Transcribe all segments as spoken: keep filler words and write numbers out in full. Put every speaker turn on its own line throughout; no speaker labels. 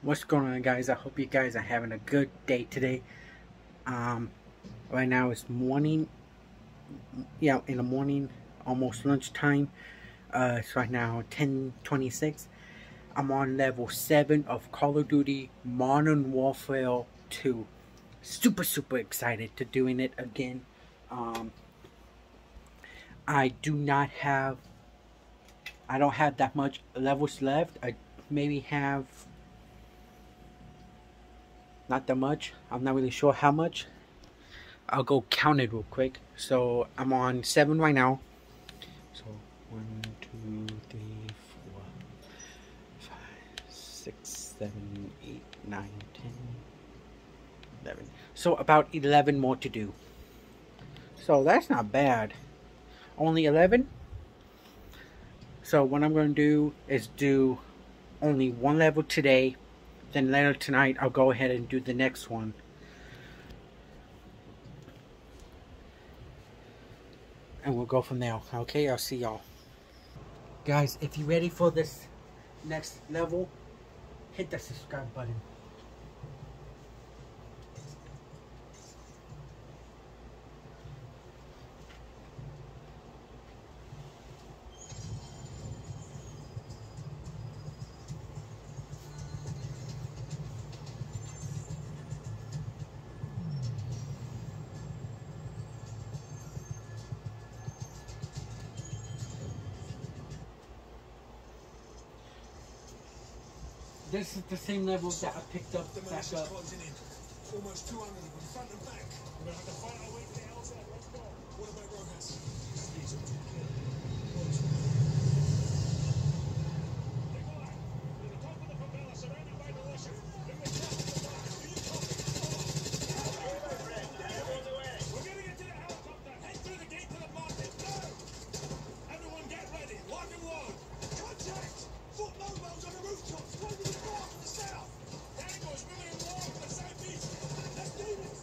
What's going on, guys? I hope you guys are having a good day today. Um, right now it's morning. Yeah, in the morning, almost lunchtime. Uh, it's right now ten twenty-six. I'm on level seven of Call of Duty Modern Warfare two. Super, super excited to doing it again. Um, I do not have. I don't have that much levels left. I maybe have. Not that much. I'm not really sure how much. I'll go count it real quick. So I'm on seven right now. So one, two, three, four, five, six, seven, eight, nine, ten, eleven. So about eleven more to do. So that's not bad. Only eleven. So what I'm going to do is do only one level today. Then later tonight I'll go ahead and do the next one. And we'll go from there. Okay, I'll see y'all. Guys, if you're ready for this next level, hit the subscribe button. This is the same level that I picked up back up.
Almost two hundred of them, front and back. We're going to have to fight our way to the outside. Let's go. What about Rojas? He's a We're going to get to the helicopter. Head through the gate to the market. Now! Everyone get ready. Lock and load. Contact! Foot mobiles on the rooftops. Closing the door from the south. Tango is moving in war from the southeast. Let's do this.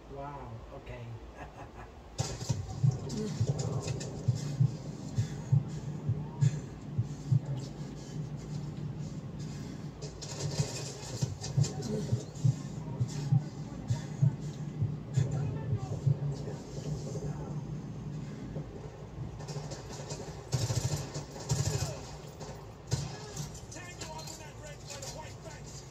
Wow, okay.
Tango up in that red by the white fence.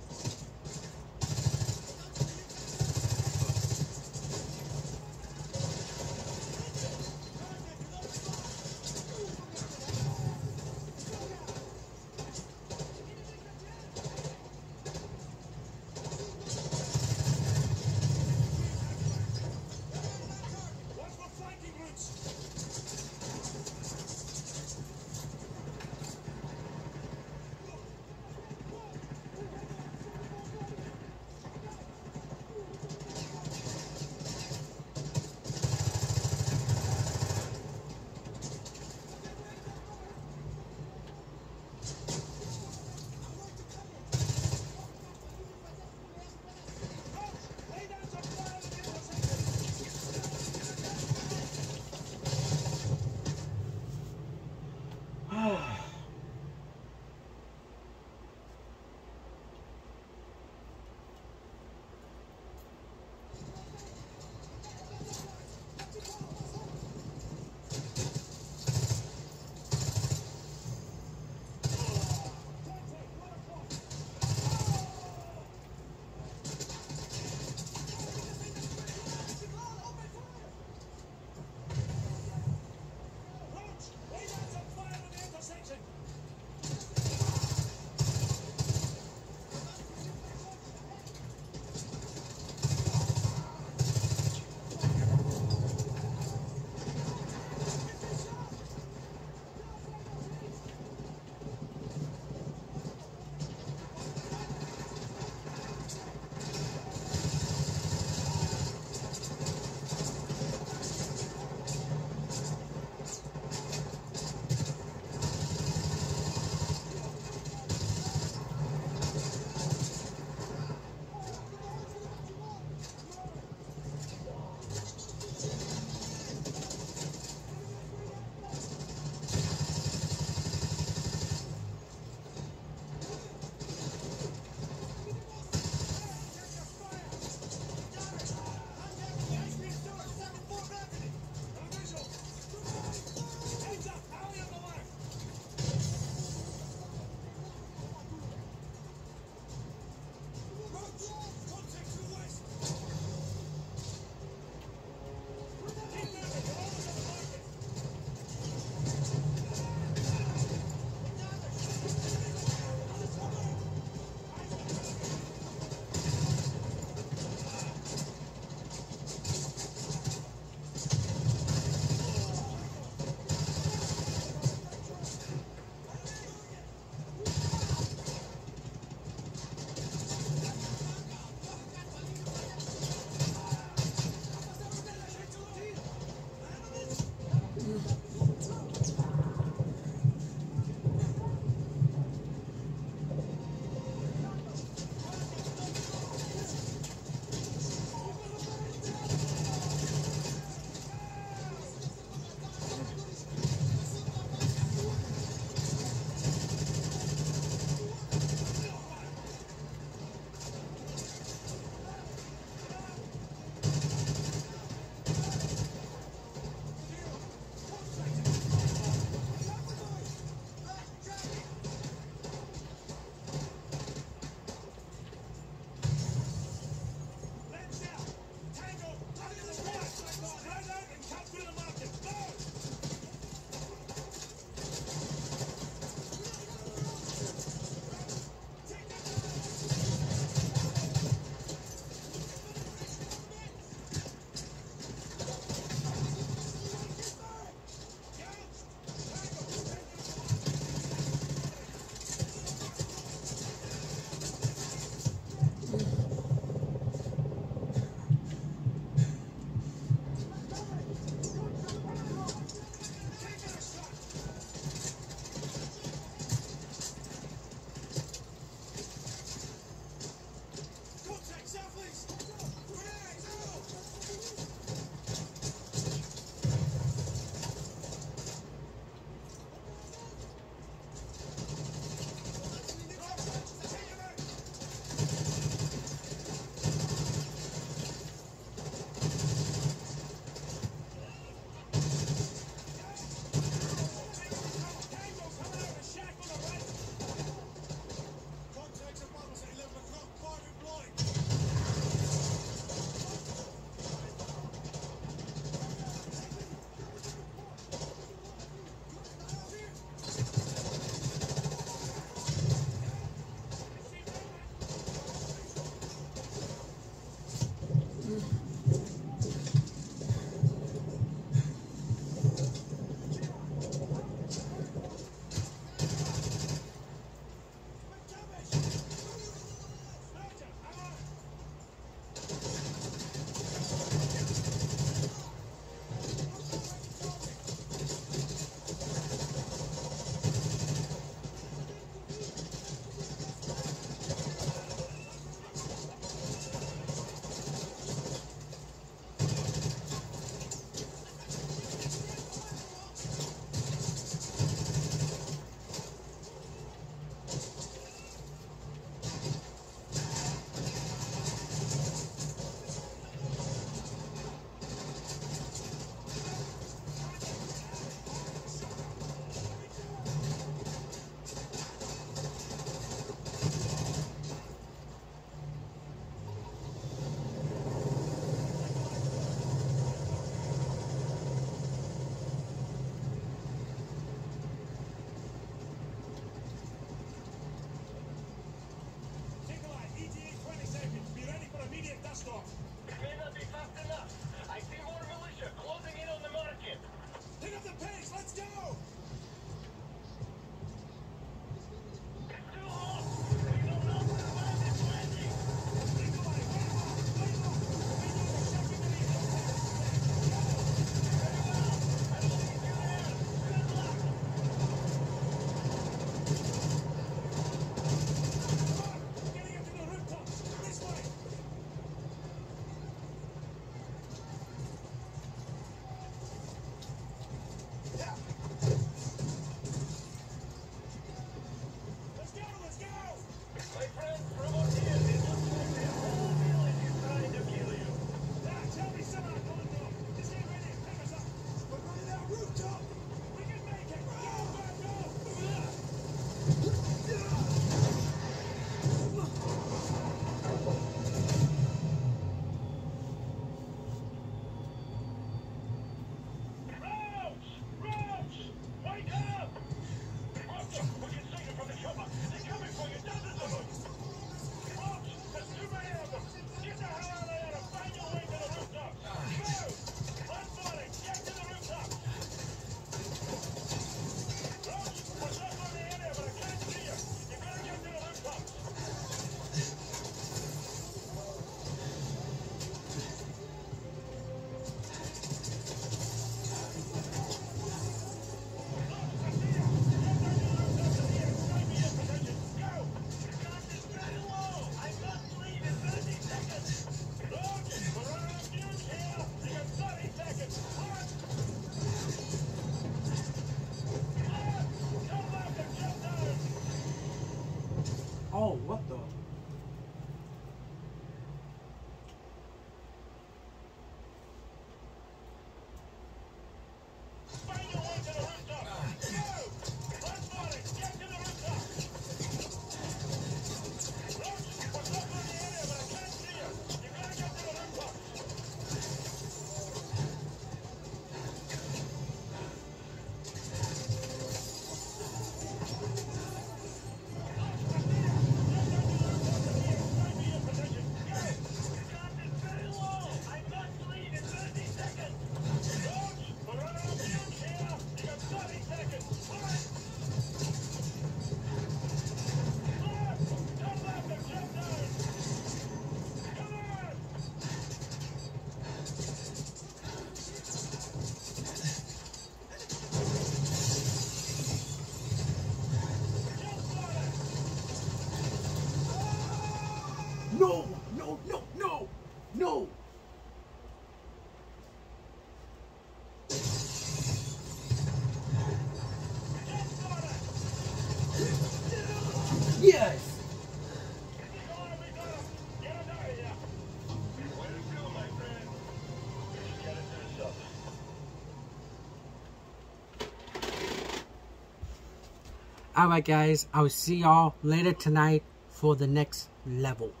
Alright guys, I'll see y'all later tonight for the next level.